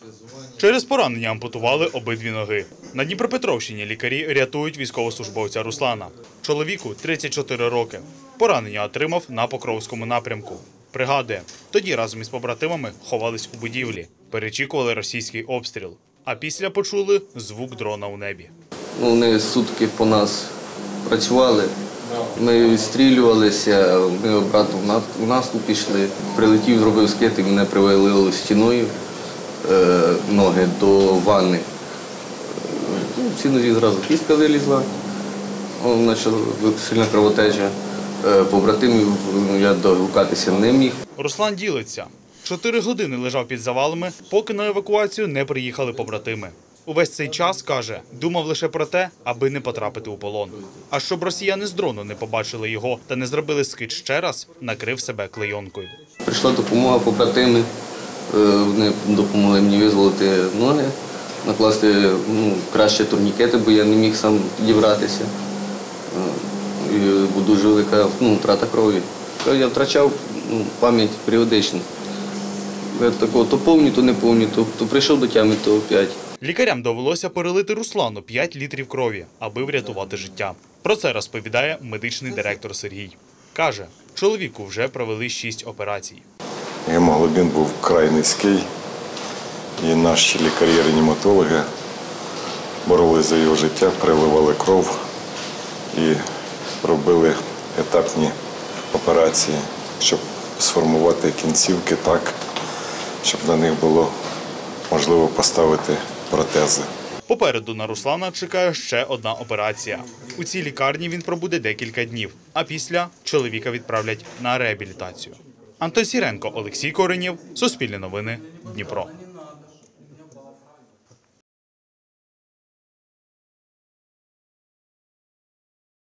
Через поранення ампутували обидві ноги. На Дніпропетровщині лікарі рятують військовослужбовця Руслана. Чоловіку 34 роки. Поранення отримав на Покровському напрямку. Пригадує, тоді разом із побратимами ховались у будівлі, перечікували російський обстріл. А після почули звук дрона у небі. Вони сутки по нас працювали, ми відстрілювалися, ми обратно в наступ пішли. Прилетів, зробив скид і мене привалило стіною ноги до ванни. В цій нозі зразу кістка вилізла, почала сильна кровотеча. Побратимів я догукатися не міг. Руслан ділиться. 4 години лежав під завалами, поки на евакуацію не приїхали побратими. Увесь цей час, каже, думав лише про те, аби не потрапити у полон. А щоб росіяни з дрону не побачили його та не зробили скид ще раз, накрив себе клейонкою. Прийшла допомога, побратими, вони допомогли мені визволити ноги, накласти краще турнікети, бо я не міг сам дібратися. Бо дуже велика втрата крові. Я втрачав пам'ять періодично. Я такого то пам'ятаю, то не пам'ятаю, то прийшов до тями, то опять. Лікарям довелося перелити Руслану 5 літрів крові, аби врятувати життя. Про це розповідає медичний директор Сергій. Каже, чоловіку вже провели 6 операцій. Гемоглобін був вкрай низький, і наші лікарі-реаніматологи боролися за його життя, переливали кров і робили етапні операції, щоб сформувати кінцівки так, щоб на них було можливо поставити протези. Попереду на Руслана чекає ще одна операція. У цій лікарні він пробуде декілька днів, а після чоловіка відправлять на реабілітацію. Антон Сіренко, Олексій Коренєв, Суспільне новини, Дніпро.